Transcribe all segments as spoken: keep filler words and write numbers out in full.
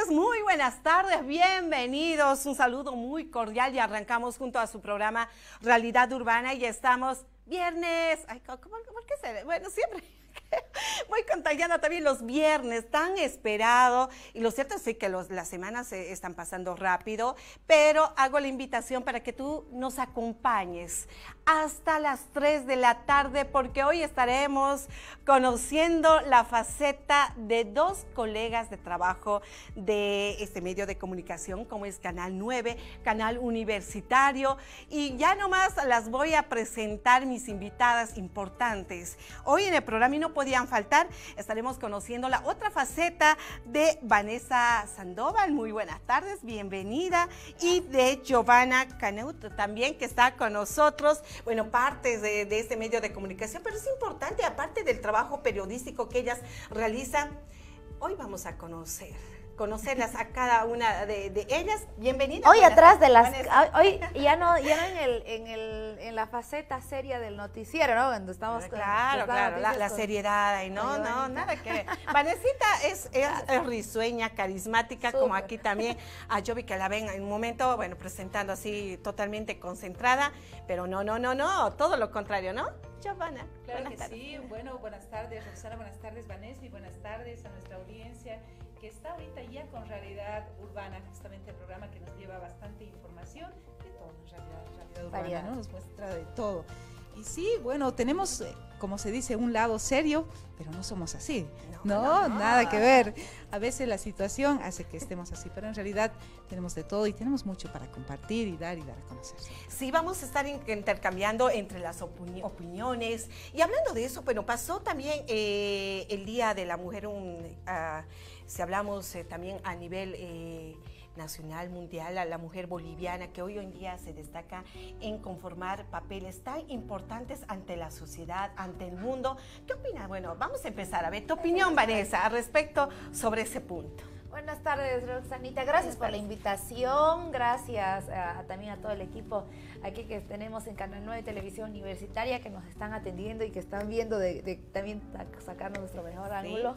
días, muy buenas tardes, bienvenidos. Un saludo muy cordial y arrancamos junto a su programa Realidad Urbana y estamos viernes. Ay, ¿cómo, ¿por qué se ve? Bueno, siempre muy contagiada también los viernes, tan esperado. Y lo cierto es sí, que los, las semanas se están pasando rápido, pero hago la invitación para que tú nos acompañes hasta las tres de la tarde, porque hoy estaremos conociendo la faceta de dos colegas de trabajo de este medio de comunicación, como es Canal nueve, Canal Universitario. Y ya nomás las voy a presentar mis invitadas importantes. Hoy en el programa, y no podían faltar, estaremos conociendo la otra faceta de Vanessa Sandoval. Muy buenas tardes, bienvenida. Y de Giovanna Caneut también, que está con nosotros. Bueno, partes de, de este medio de comunicación, pero es importante, aparte del trabajo periodístico que ellas realizan, hoy vamos a conocer. conocerlas a cada una de, de ellas. Bienvenida. Hoy atrás de las, hoy ya no, ya no en el, en el, en la faceta seria del noticiero, ¿no? Cuando estamos con, claro, claro, la, la seriedad ahí, no, no, no, nada que ver. Vanesita es, es, es risueña, carismática, Super. Como aquí también a Jovi, que la ven en un momento, bueno, presentando así totalmente concentrada, pero no, no, no, no, todo lo contrario, ¿no? Giovanna. Claro que tardes. Sí, bueno, buenas tardes, Roxana, buenas tardes, Vanessa, y buenas tardes a nuestra audiencia que está ahorita ya con Realidad Urbana, justamente el programa que nos lleva bastante información de todo, en realidad, Realidad Urbana, Variedad. ¿No? Nos muestra de todo. Y sí, bueno, tenemos, como se dice, un lado serio, pero no somos así, ¿no? no, no nada que ver. A veces la situación hace que estemos así, pero en realidad tenemos de todo y tenemos mucho para compartir y dar y dar a conocer. Sí, vamos a estar intercambiando entre las opini opiniones. Y hablando de eso, bueno, pasó también eh, el Día de la Mujer, un, uh, si hablamos eh, también a nivel eh, nacional, mundial, a la mujer boliviana, que hoy en día se destaca en conformar papeles tan importantes ante la sociedad, ante el mundo. ¿Qué opina? Bueno, vamos a empezar a ver tu opinión, Vanessa, al respecto sobre ese punto. Buenas tardes, Roxanita. Gracias por la invitación. Gracias a, a, también a todo el equipo aquí que tenemos en Canal nueve Televisión Universitaria, que nos están atendiendo y que están viendo de, de también sacarnos nuestro mejor sí. ángulo.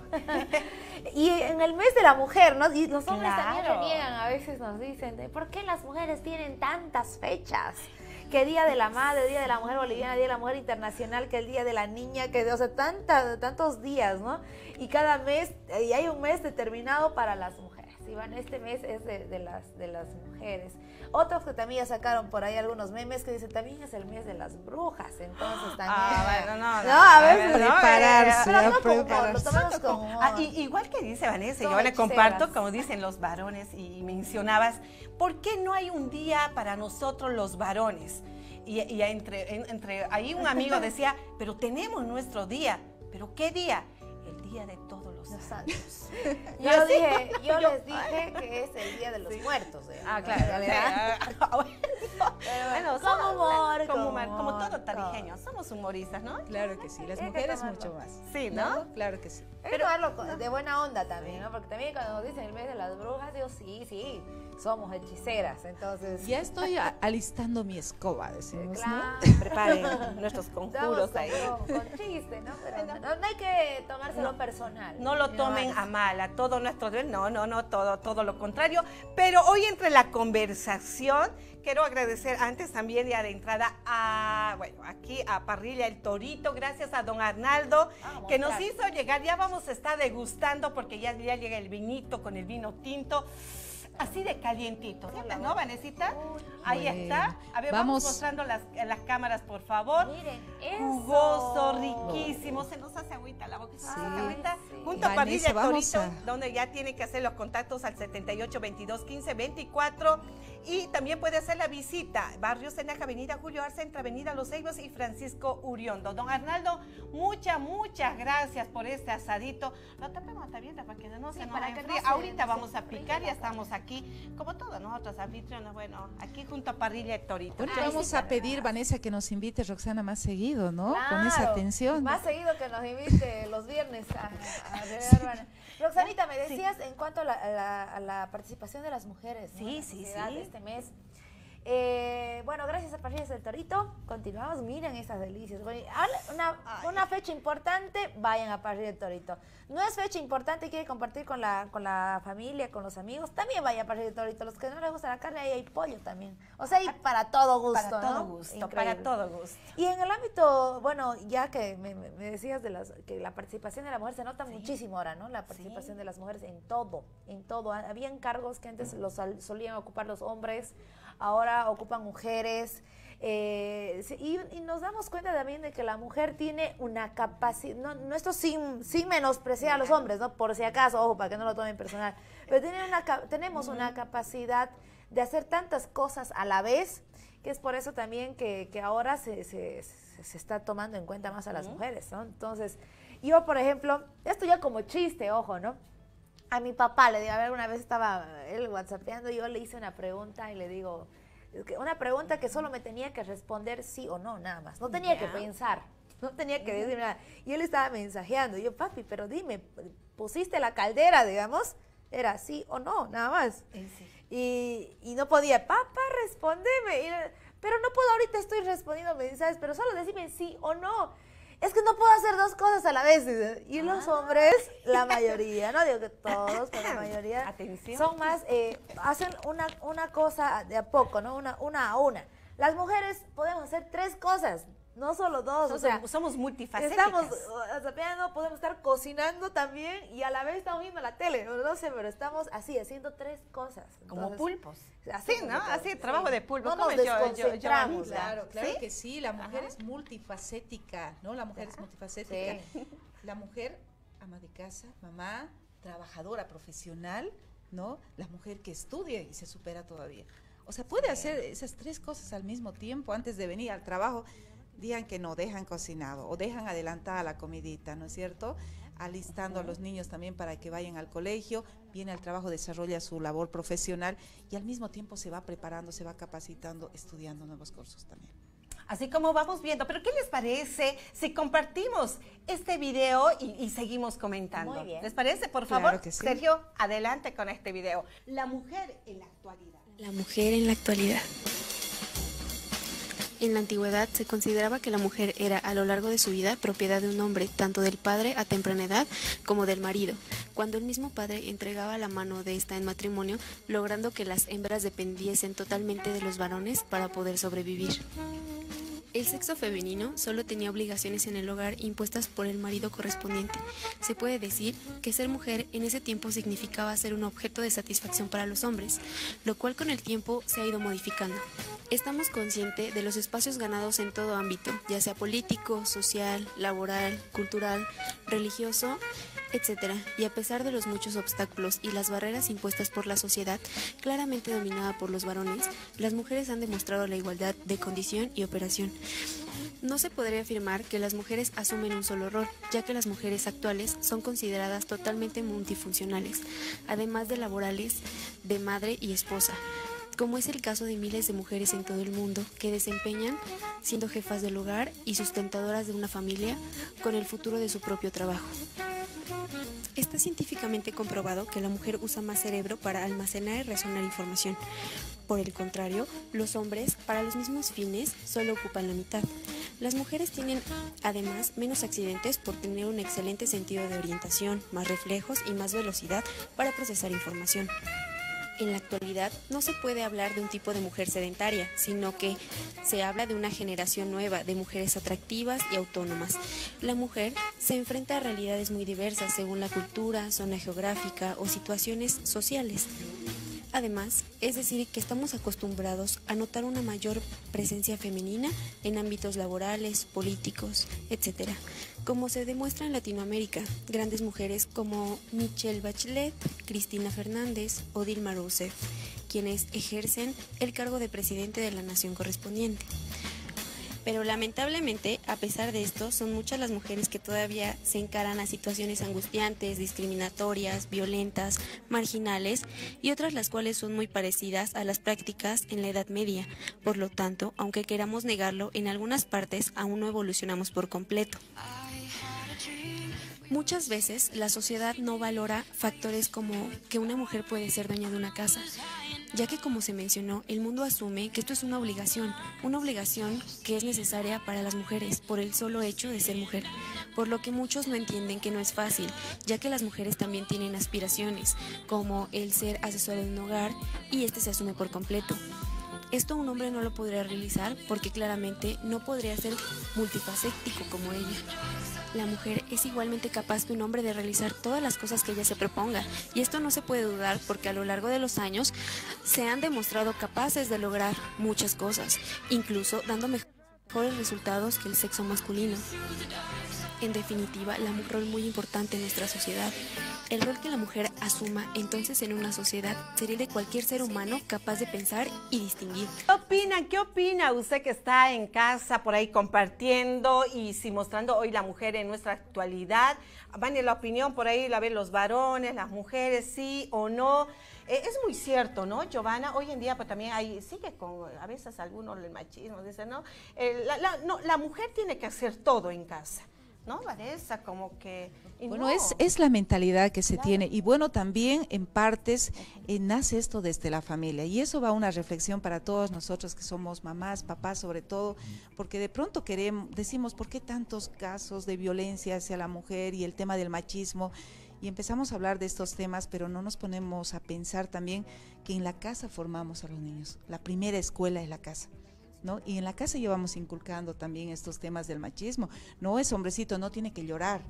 Y en el mes de la mujer, ¿no? Y los hombres claro. también reniegan, a veces nos dicen, de, ¿por qué las mujeres tienen tantas fechas? Que Día de la Madre, Día de la Mujer Boliviana, Día de la Mujer Internacional, que el Día de la Niña, que o sea, tanta, tantos días, ¿no? Y cada mes, y hay un mes determinado para las mujeres. Y bueno, este mes es de, de, las, de las mujeres. Otros que también ya sacaron por ahí algunos memes que dicen, también es el mes de las brujas, entonces también. Ah, bueno, no, no. No, a veces. No, prepararse. Pero no con humor, lo tomamos con humor. Ah, y, igual que dice Vanessa, yo le comparto, como dicen los varones, y mencionabas, ¿por qué no hay un día para nosotros los varones? Y, y entre, entre ahí un amigo decía, pero tenemos nuestro día. ¿Pero qué día? El día de todos los santos. Yo, yo, dije, yo, yo les dije que es el día de los sí. muertos. ¿eh? Ah, claro. claro. Bueno, con humor, como, humor, como todo tarijeño, somos humoristas, ¿no? Claro que sí, las mujeres mucho más. Sí, ¿no? ¿no? Claro que sí. Pero verlo de buena onda también, ¿no? Porque también cuando nos dicen el mes de las brujas, digo, sí, sí, somos hechiceras, entonces... Ya estoy alistando mi escoba, decimos, claro. ¿no? Preparen nuestros conjuros con, ahí. Con, con chiste, ¿no? Pero no, no, no hay que tomárselo no, personal. No lo tomen a mal, a todo nuestro deber, no, no, no, todo, todo lo contrario. Pero hoy entre la conversación, quiero agradecer antes también ya de entrada a, bueno, aquí a Parrilla El Torito, gracias a don Arnaldo, vamos, que nos claro. hizo llegar, ya vamos a estar degustando porque ya, ya llega el vinito con el vino tinto. Así de calientito, ¿no, ¿no Vanesita? Uy, ahí bueno. está. A ver, vamos, vamos mostrando las, las cámaras, por favor. Miren, eso. Jugoso, riquísimo. Se nos hace agüita la boca. Sí. Se nos hace agüita. Junto a Parrilla El Torito, a... donde ya tiene que hacer los contactos al setenta y ocho, veintidós, quince, veinticuatro. Y también puede hacer la visita. Barrio Cenaja, Avenida Julio Arce, entre Avenida Los Ceibos y Francisco Uriondo. Don Arnaldo, muchas, muchas gracias por este asadito. Lo tapemos también para que no sí, se nos enfríe. Ahorita vamos a picar, ya estamos aquí. Aquí, como todas nosotras anfitrionas, bueno, aquí junto a Parrilla El Torito. Bueno, ah, vamos sí, a pedir, verdad. Vanessa, que nos invite Roxana más seguido, ¿no? Claro, con esa atención. Más seguido que nos invite los viernes a, a ver, sí. Roxanita, me decías sí. en cuanto a la, a, la, a la participación de las mujeres, sí, ¿no? sí, sí. sí. este mes. Eh, bueno, gracias parrillas del Torito, continuamos, miren esas delicias. Una, una fecha importante, vayan a Parrilla del Torito. No es fecha importante y quiere compartir con la, con la familia, con los amigos, también vaya a Parrilla del Torito. Los que no les gusta la carne, ahí hay pollo también. O sea, hay para todo gusto, Para todo ¿no? gusto, Increíble. para todo gusto. Y en el ámbito, bueno, ya que me, me decías de las, que la participación de la mujer se nota sí. muchísimo ahora, ¿no? La participación sí. de las mujeres en todo, en todo. Habían cargos que antes los solían ocupar los hombres, ahora ocupan mujeres. Eh, y, y nos damos cuenta también de que la mujer tiene una capacidad, no, no esto sin, sin menospreciar a los hombres, ¿no? Por si acaso, ojo, para que no lo tomen personal, pero tiene una, tenemos uh-huh. una capacidad de hacer tantas cosas a la vez, que es por eso también que, que ahora se, se, se está tomando en cuenta más a las uh-huh. mujeres, ¿no? Entonces, yo, por ejemplo, esto ya como chiste, ojo, ¿no? A mi papá le digo, a ver, una vez estaba él whatsappeando y yo le hice una pregunta y le digo, una pregunta que solo me tenía que responder sí o no, nada más. No tenía yeah. que pensar, no tenía que decir nada. Y él estaba mensajeando. Y yo, papi, pero dime, ¿pusiste la caldera, digamos? Era sí o no, nada más. Sí. Y, y no podía, papá, respóndeme. Y, pero no puedo, ahorita estoy respondiendo mensajes, pero solo decime sí o no. Es que no puedo hacer dos cosas a la vez. Y ah. los hombres, la mayoría, no digo que todos, pero la mayoría, Atención. son más, eh, hacen una, una cosa de a poco, ¿no? Una, una a una. Las mujeres podemos hacer tres cosas, no solo dos. Somos, o sea, somos multifacéticas. Estamos zapeando, podemos estar cocinando también y a la vez estamos viendo la tele, no sé, pero estamos así, haciendo tres cosas. Entonces, como pulpos. Así, sí, ¿no? Así, trabajo de pulpo. No nos desconcentramos. Claro, claro ¿Sí? que sí, la mujer Ajá. es multifacética, ¿no? La mujer Ajá. es multifacética. Sí. La mujer, ama de casa, mamá, trabajadora, profesional, ¿no? La mujer que estudia y se supera todavía. O sea, puede sí. hacer esas tres cosas al mismo tiempo antes de venir al trabajo. Digan que no, dejan cocinado o dejan adelantada la comidita, ¿no es cierto? Alistando uh-huh. a los niños también para que vayan al colegio, viene al trabajo, desarrolla su labor profesional y al mismo tiempo se va preparando, se va capacitando, estudiando nuevos cursos también. Así como vamos viendo, pero ¿qué les parece si compartimos este video y, y seguimos comentando? Muy bien. ¿Les parece? Por Claro favor, que sí. Sergio, adelante con este video. La mujer en la actualidad. La mujer en la actualidad. En la antigüedad se consideraba que la mujer era a lo largo de su vida propiedad de un hombre, tanto del padre a temprana edad como del marido, cuando el mismo padre entregaba la mano de esta en matrimonio, logrando que las hembras dependiesen totalmente de los varones para poder sobrevivir. El sexo femenino solo tenía obligaciones en el hogar impuestas por el marido correspondiente. Se puede decir que ser mujer en ese tiempo significaba ser un objeto de satisfacción para los hombres, lo cual con el tiempo se ha ido modificando. Estamos conscientes de los espacios ganados en todo ámbito, ya sea político, social, laboral, cultural, religioso, etcétera. Y a pesar de los muchos obstáculos y las barreras impuestas por la sociedad, claramente dominada por los varones, las mujeres han demostrado la igualdad de condición y operación. No se podría afirmar que las mujeres asumen un solo rol, ya que las mujeres actuales son consideradas totalmente multifuncionales, además de laborales, de madre y esposa, como es el caso de miles de mujeres en todo el mundo que desempeñan siendo jefas del hogar y sustentadoras de una familia con el futuro de su propio trabajo. Está científicamente comprobado que la mujer usa más cerebro para almacenar y razonar información. Por el contrario, los hombres, para los mismos fines, solo ocupan la mitad. Las mujeres tienen, además, menos accidentes por tener un excelente sentido de orientación, más reflejos y más velocidad para procesar información. En la actualidad no se puede hablar de un tipo de mujer sedentaria, sino que se habla de una generación nueva de mujeres atractivas y autónomas. La mujer se enfrenta a realidades muy diversas según la cultura, zona geográfica o situaciones sociales. Además, es decir, que estamos acostumbrados a notar una mayor presencia femenina en ámbitos laborales, políticos, etcétera. Como se demuestra en Latinoamérica, grandes mujeres como Michelle Bachelet, Cristina Fernández o Dilma Rousseff, quienes ejercen el cargo de presidente de la nación correspondiente. Pero lamentablemente, a pesar de esto, son muchas las mujeres que todavía se encaran a situaciones angustiantes, discriminatorias, violentas, marginales y otras las cuales son muy parecidas a las prácticas en la Edad Media. Por lo tanto, aunque queramos negarlo, en algunas partes aún no evolucionamos por completo. Muchas veces la sociedad no valora factores como que una mujer puede ser dueña de una casa, ya que como se mencionó, el mundo asume que esto es una obligación, una obligación que es necesaria para las mujeres por el solo hecho de ser mujer, por lo que muchos no entienden que no es fácil, ya que las mujeres también tienen aspiraciones, como el ser asesora de un hogar, y este se asume por completo. Esto un hombre no lo podría realizar porque claramente no podría ser multifacético como ella. La mujer es igualmente capaz que un hombre de realizar todas las cosas que ella se proponga, y esto no se puede dudar porque a lo largo de los años se han demostrado capaces de lograr muchas cosas, incluso dando mejores resultados que el sexo masculino. En definitiva, la mujer es un rol muy importante en nuestra sociedad. El rol que la mujer asuma entonces en una sociedad sería el de cualquier ser humano capaz de pensar y distinguir. ¿Qué opina? ¿Qué opina usted que está en casa por ahí compartiendo y sí, mostrando hoy la mujer en nuestra actualidad? Van la opinión por ahí, la ven los varones, las mujeres, sí o no. Eh, es muy cierto, ¿no, Giovanna? Hoy en día pues también hay, sigue con, a veces algunos el machismo, dicen, ¿no? Eh, la, la, no, la mujer tiene que hacer todo en casa. ¿No, Vanessa? Como que... Bueno, no. es, es la mentalidad que se Claro. tiene, y bueno, también en partes eh, nace esto desde la familia, y eso va a una reflexión para todos nosotros que somos mamás, papás sobre todo, porque de pronto queremos, decimos, ¿por qué tantos casos de violencia hacia la mujer y el tema del machismo? Y empezamos a hablar de estos temas, pero no nos ponemos a pensar también que en la casa formamos a los niños, la primera escuela es la casa, ¿no? Y en la casa llevamos inculcando también estos temas del machismo. No es hombrecito, no tiene que llorar,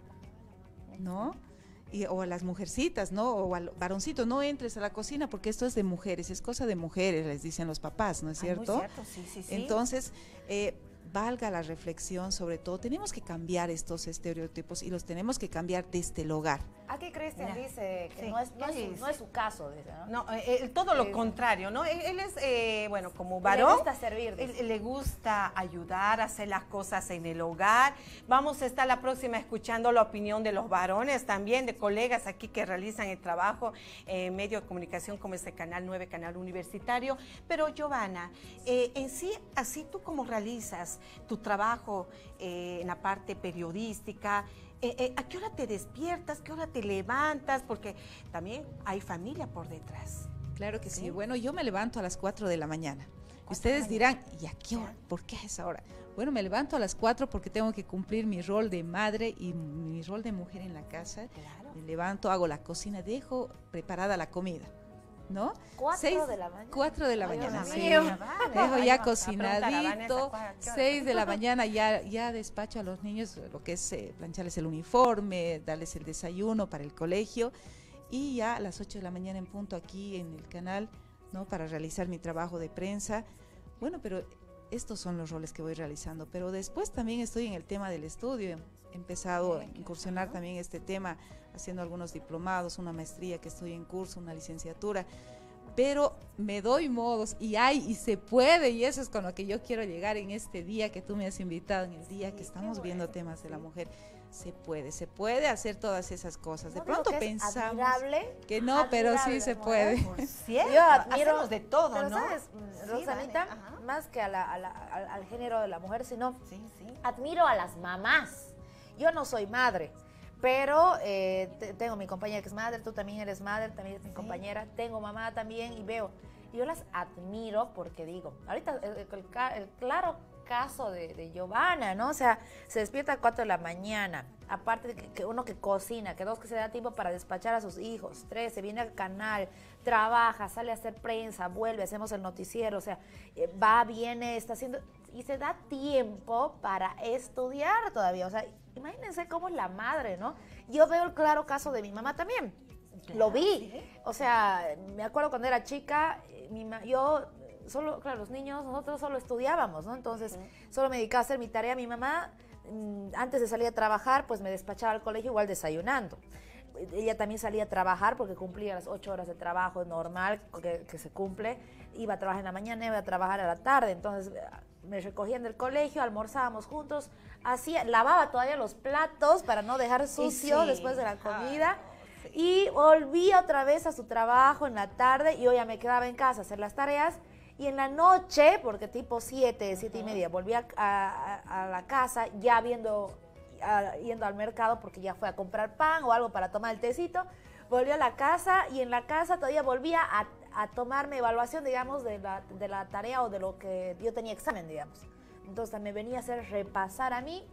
¿no? Y, o a las mujercitas, ¿no? O al varoncito, no entres a la cocina porque esto es de mujeres, es cosa de mujeres, les dicen los papás, ¿no es cierto? Ay, muy cierto, sí, sí, sí. Entonces, eh, valga la reflexión sobre todo, tenemos que cambiar estos estereotipos y los tenemos que cambiar desde el hogar. Aquí Cristian Mira, dice que sí, no, es, no, ¿qué es su, dice? no es su caso, dice, ¿no? No, eh, eh, todo lo Eh, contrario, ¿no? Él, él es, eh, bueno, como Le varón. gusta servir, él- dice. él le gusta ayudar, hacer las cosas en el hogar. Vamos a estar la próxima escuchando la opinión de los varones también, de colegas aquí que realizan el trabajo en medio de comunicación como este Canal nueve, Canal Universitario. Pero Giovanna, eh, en sí, así tú como realizas tu trabajo eh, en la parte periodística, Eh, eh, ¿a qué hora te despiertas? ¿Qué hora te levantas? Porque también hay familia por detrás. Claro que sí. Sí. Bueno, yo me levanto a las cuatro de la mañana. de Ustedes la dirán, ¿y a qué hora? ¿Por qué a esa hora? Bueno, me levanto a las cuatro porque tengo que cumplir mi rol de madre y mi rol de mujer en la casa. Claro. Me levanto, hago la cocina, dejo preparada la comida, ¿no? ¿Cuatro Seis- de la mañana? Cuatro de la Ay, mañana, Dios sí. mío. Dejo Ay, ya no, a preguntar a Vanessa, cocinadito, ¿cuál- qué hora? seis de la mañana ya, ya despacho a los niños lo que es eh, plancharles el uniforme, darles el desayuno para el colegio, y ya a las ocho de la mañana en punto aquí en el canal, ¿no? Para realizar mi trabajo de prensa. Bueno, pero estos son los roles que voy realizando, pero después también estoy en el tema del estudio. He empezado a incursionar también este tema, haciendo algunos diplomados, una maestría que estoy en curso, una licenciatura, pero me doy modos y hay y se puede, y eso es con lo que yo quiero llegar en este día que tú me has invitado, en el día que estamos viendo temas de la mujer. Se puede, se puede hacer todas esas cosas. De No digo pronto que es pensamos admirable, que no, pero sí admirable, se ¿no? puede. Por cierto, Yo admiro, hacemos de todo, pero ¿no? ¿sabes, Sí, Rosanita? Vane, ajá. Más que a la- a la- al, al género de la mujer, sino Sí, sí. admiro a las mamás. Yo no soy madre, pero eh, te- tengo mi compañera que es madre, tú también eres madre, también es mi Sí. compañera, tengo mamá también y veo. Y yo las admiro porque digo, ahorita el, el ca- el claro caso de, de Giovanna, ¿no? O sea, se despierta a cuatro de la mañana, aparte de que, que uno que cocina, que dos que se da tiempo para despachar a sus hijos, tres, se viene al canal, trabaja, sale a hacer prensa, vuelve, hacemos el noticiero, o sea, eh, va, viene, está haciendo, y se da tiempo para estudiar todavía, o sea, imagínense cómo es la madre, ¿no? Yo veo el claro caso de mi mamá también, lo vi, o sea, me acuerdo cuando era chica, eh, mi ma- yo solo, claro, los niños, nosotros solo estudiábamos, ¿no? Entonces, solo me dedicaba a hacer mi tarea. Mi mamá, mm, antes de salir a trabajar, pues me despachaba al colegio igual desayunando. Ella también salía a trabajar porque cumplía las ocho horas de trabajo normal que, que se cumple. Iba a trabajar en la mañana, iba a trabajar a la tarde. Entonces, me recogían del colegio, almorzábamos juntos, hacía, lavaba todavía los platos para no dejar sucio sí. después de la comida. Ay, no, sí. Y volvía otra vez a su trabajo en la tarde y yo ya me quedaba en casa a hacer las tareas. Y en la noche, porque tipo siete, siete y media, volví a, a- a la casa ya viendo, a- yendo al mercado porque ya fue a comprar pan o algo para tomar el tecito. Volvió a la casa y en la casa todavía volvía a, a tomarme evaluación, digamos, de la, de la tarea o de lo que yo tenía examen, digamos. Entonces me venía a hacer repasar a mí.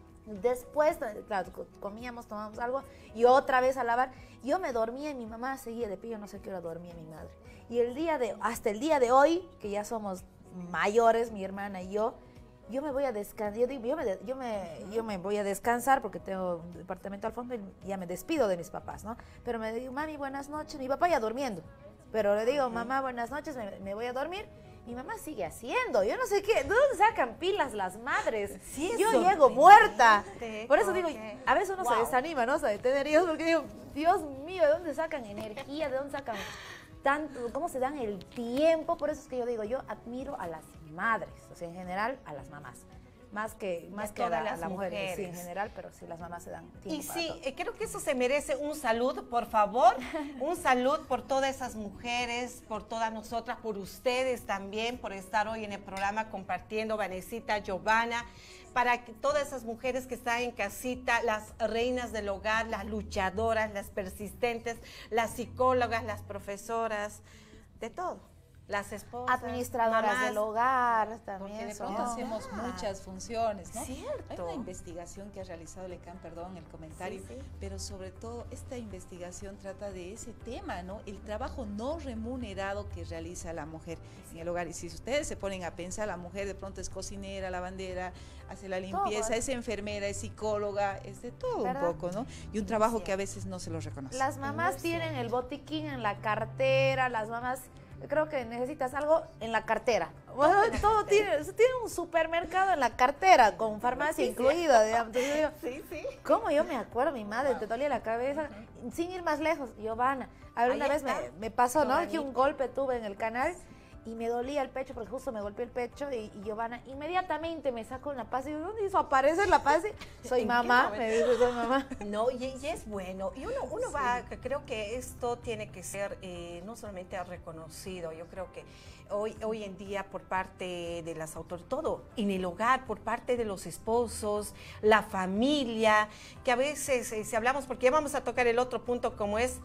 Después, claro, comíamos, tomábamos algo y otra vez a lavar. Yo me dormía y mi mamá seguía de pie, yo no sé qué hora dormía mi madre. Y el día de, hasta el día de hoy, que ya somos mayores, mi hermana y yo, yo me voy a descansar, yo, digo, yo, me, yo, me, yo me voy a descansar porque tengo un departamento al fondo y ya me despido de mis papás, ¿no? Pero me digo, mami, buenas noches, mi papá ya durmiendo. Pero le digo, mamá, buenas noches, me, me voy a dormir. Mi mamá sigue haciendo, yo no sé qué, ¿de dónde sacan pilas las madres? Sí, yo llego muerta. Por eso okay. digo, a veces uno wow. se desanima, ¿no? De tener hijos, porque digo, Dios mío, ¿de dónde sacan energía? ¿De dónde sacan tanto? ¿Cómo se dan el tiempo? Por eso es que yo digo, yo admiro a las madres, o sea, en general a las mamás. Más que, más que a la, las la mujer, sí, en general, pero sí, las mamás se dan tiempo. Y sí, eh, creo que eso se merece un salud, por favor, un salud por todas esas mujeres, por todas nosotras, por ustedes también, por estar hoy en el programa compartiendo, Vanesita, Giovanna, para que todas esas mujeres que están en casita, las reinas del hogar, las luchadoras, las persistentes, las psicólogas, las profesoras, de todo. Las esposas, administradoras mamás, del hogar también. Porque de pronto son. hacemos Ah, muchas funciones, ¿no? Cierto. Hay una investigación que ha realizado Lecam, perdón, el comentario, Sí, sí. pero sobre todo esta investigación trata de ese tema, ¿no? El trabajo no remunerado que realiza la mujer en el hogar. Y si ustedes se ponen a pensar, la mujer de pronto es cocinera, lavandera, hace la limpieza, Todo. es enfermera, es psicóloga, es de todo ¿verdad? un poco, ¿no? Y un trabajo que a veces no se lo reconoce. Las mamás tienen el botiquín en la cartera, las mamás... Creo que necesitas algo en la cartera. Bueno, todo tiene, tiene un supermercado en la cartera, con farmacia sí, incluida, digamos. Entonces yo digo, sí, sí. ¿cómo yo me acuerdo? Mi madre, te dolía la cabeza. Sin ir más lejos, Giovanna. A ver, Ahí una vez me, me pasó, ¿no? Giovanni. Que un golpe tuve en el canal y me dolía el pecho, porque justo me golpeé el pecho y, y Giovanna inmediatamente me sacó una paz y digo, ¿dónde hizo aparecer la paz? Soy mamá, me dice, soy mamá. No, y, y es bueno. Y uno, uno sí. va, creo que esto tiene que ser eh, no solamente reconocido, yo creo que hoy, hoy en día por parte de las autoridades, todo en el hogar, por parte de los esposos, la familia, que a veces eh, si hablamos, porque ya vamos a tocar el otro punto como es,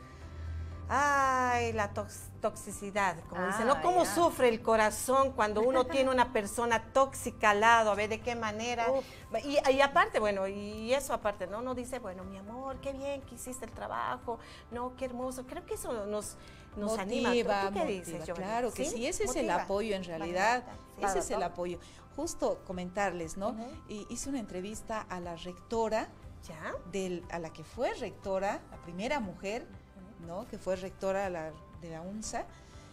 ay, la tox, toxicidad, como ah, dicen, ¿no? ¿Cómo ya. sufre el corazón cuando uno tiene una persona tóxica al lado? A ver de qué manera. Y, y aparte, bueno, y eso aparte, ¿no? Uno dice, bueno, mi amor, qué bien que hiciste el trabajo, no, qué hermoso. Creo que eso nos, nos motiva, anima. ¿Tú, tú qué motiva, dices, Giovanna? Claro que sí, sí ese motiva. Es el apoyo en realidad, sí, ese es el apoyo. Justo comentarles, ¿no? Uh-huh. Y hice una entrevista a la rectora, ¿ya? Del, a la que fue rectora, la primera mujer, ¿no? Que fue rectora la, de la UNSA,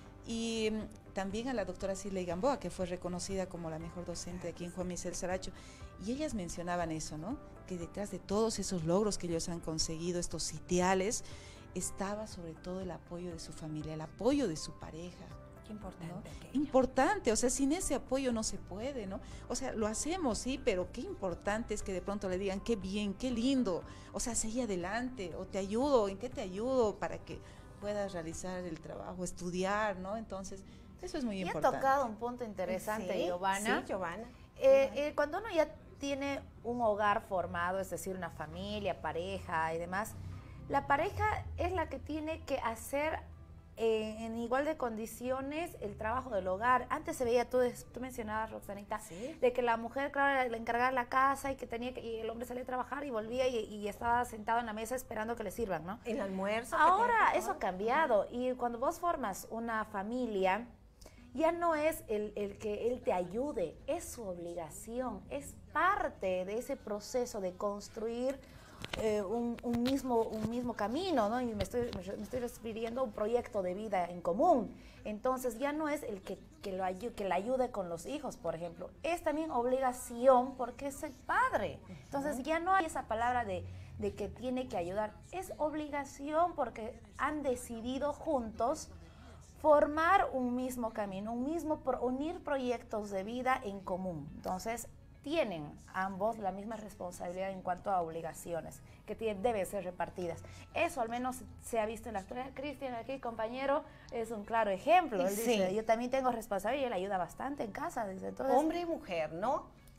y um, también a la doctora Siley Gamboa, que fue reconocida como la mejor docente aquí en Juan Michel Saracho, y ellas mencionaban eso, ¿no? Que detrás de todos esos logros que ellos han conseguido, estos sitiales, estaba sobre todo el apoyo de su familia, el apoyo de su pareja. Qué importante. ¿No? Importante, o sea, sin ese apoyo no se puede, ¿no? O sea, lo hacemos, sí, pero qué importante es que de pronto le digan, qué bien, qué lindo, o sea, sigue adelante, o te ayudo, ¿en qué te ayudo para que puedas realizar el trabajo, estudiar, ¿no? Entonces, eso es muy y importante. Y ha tocado un punto interesante, sí, Giovanna. Sí, Giovanna. Eh, eh, cuando uno ya tiene un hogar formado, es decir, una familia, pareja y demás, la pareja es la que tiene que hacer Eh, en igual de condiciones el trabajo del hogar. Antes se veía, tú, tú mencionabas, Roxanita, ¿sí? De que la mujer, claro, le encargaba la casa y que tenía que, y el hombre salía a trabajar y volvía y, y estaba sentado en la mesa esperando que le sirvan, ¿no? El almuerzo. Ahora eso ha cambiado y cuando vos formas una familia, ya no es el, el que él te ayude, es su obligación, es parte de ese proceso de construir Eh, un, un, mismo, un mismo camino, ¿no? Y me estoy, me estoy refiriendo a un proyecto de vida en común. Entonces ya no es el que, que, lo ayu que le ayude con los hijos, por ejemplo. Es también obligación porque es el padre. Entonces ya no hay esa palabra de, de que tiene que ayudar. Es obligación porque han decidido juntos formar un mismo camino, un mismo pro, unir proyectos de vida en común. Entonces tienen ambos la misma responsabilidad en cuanto a obligaciones que tienen, deben ser repartidas. Eso al menos se ha visto en la actualidad. Cristian, aquí, compañero, es un claro ejemplo. Él sí. dice, yo también tengo responsabilidad y él ayuda bastante en casa. Desde entonces, hombre y mujer, ¿no?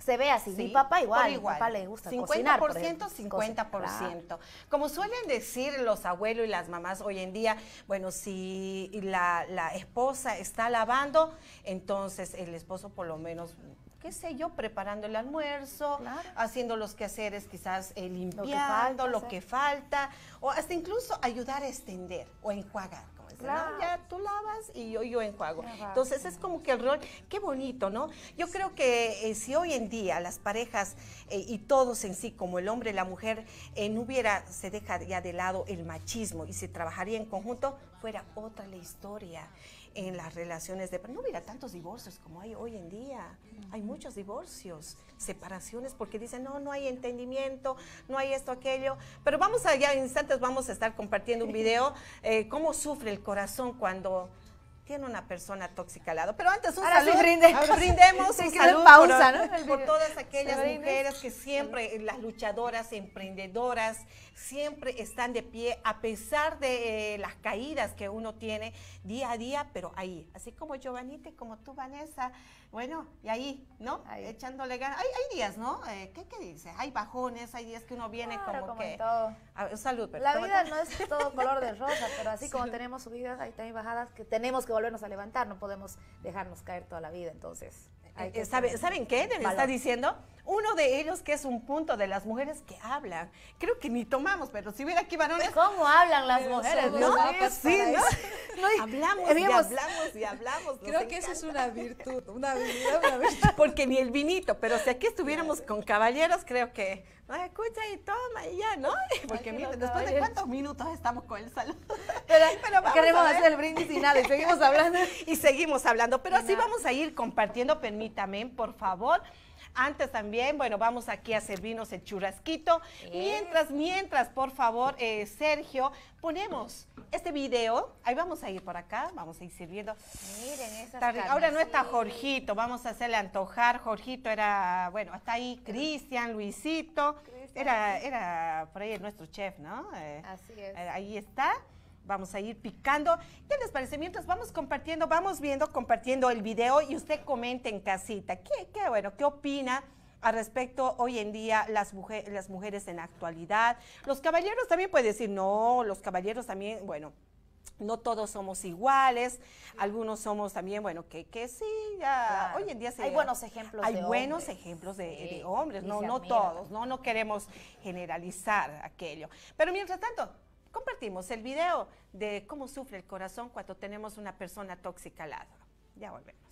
se ve así. Sí, Mi papá igual, por mi igual. papá le gusta cincuenta por cocinar, ciento, por ejemplo, cincuenta por ciento. Como suelen decir los abuelos y las mamás hoy en día, bueno, si la, la esposa está lavando, entonces el esposo por lo menos, qué sé yo, preparando el almuerzo, Claro. haciendo los quehaceres, quizás eh, limpiando falta, lo sí. que falta, o hasta incluso ayudar a extender o enjuagar. Como dicen, ¿no? Claro. Ya tú lavas y yo, yo enjuago. Enjuago. Entonces es como que el rol, qué bonito, ¿no? Yo creo que eh, si hoy en día las parejas eh, y todos en sí, como el hombre y la mujer, eh, no hubiera, se deja ya de lado el machismo y se trabajaría en conjunto, fuera otra la historia en las relaciones de... No hubiera tantos divorcios como hay hoy en día. Hay muchos divorcios, separaciones, porque dicen, no, no hay entendimiento, no hay esto, aquello. Pero vamos allá, en instantes vamos a estar compartiendo un video, eh, cómo sufre el corazón cuando tiene una persona tóxica al lado. Pero antes un Ahora sí saludo, brinde. ahora brindemos Sí, un que no saludo pausa, por, ¿no? El por video. todas aquellas Se brinde. mujeres que siempre, las luchadoras, emprendedoras, siempre están de pie a pesar de eh, las caídas que uno tiene día a día, pero ahí, así como Giovanita, como tú, Vanessa, bueno, y ahí, ¿no? Ahí. Echándole ganas. Hay, hay días, ¿no? Eh, ¿qué, ¿Qué dice? Hay bajones, hay días que uno viene Claro, como, como que... en todo. A ver, salud, pero La toma- vida toma. no es todo color de rosa, pero así como tenemos subidas, hay también bajadas que tenemos que volvernos a levantar, no podemos dejarnos caer toda la vida, entonces hay Eh, que ¿sabe- tener ¿Saben qué? Les valor. está diciendo uno de ellos que es un punto de las mujeres que hablan. Creo que ni tomamos, pero si hubiera aquí varones, ¿Cómo hablan las Pero mujeres? somos ¿no? guapas sí, para ¿no? eso. No, y- hablamos y habíamos- hablamos y hablamos. nos Creo que eso es encanta. una virtud, una habilidad, una virtud. Porque ni el vinito, pero si aquí estuviéramos con caballeros, creo que, no, escucha y toma y ya, ¿no? Porque Aquí mira, los después de caballeros. cuántos minutos estamos con el saludo. Pero, vamos queremos a ver. hacer el brindis y nada, y seguimos hablando. Y seguimos hablando, pero Y así nada. vamos a ir compartiendo, permítame, por favor. Antes también, bueno, vamos aquí a servirnos el churrasquito. Eh. Mientras, mientras, por favor, eh, Sergio, ponemos este video. Ahí vamos a ir por acá, vamos a ir sirviendo. Miren esas Está rico. Ahora no está carnecitas. Jorgito, vamos a hacerle antojar. Jorgito era, bueno, hasta ahí Cristian, Luisito. Cristian. Era, era por ahí nuestro chef, ¿no? Eh, Así es. eh, Ahí está. Vamos a ir picando. ¿Qué les parece? Mientras vamos compartiendo, vamos viendo, compartiendo el video y usted comente en casita. ¿Qué, qué, bueno, qué opina al respecto hoy en día las, mujer, las mujeres en la actualidad? Los caballeros también pueden decir, no, los caballeros también, bueno, no todos somos iguales, algunos somos también, bueno, que, que sí, ya, Claro. hoy en día se, Hay buenos ejemplos hay de buenos hombres. ejemplos de, Sí, de hombres, y no, se no admira todos, también. no, no queremos generalizar aquello. Pero mientras tanto, compartimos el video de cómo sufre el corazón cuando tenemos una persona tóxica al lado. Ya volvemos.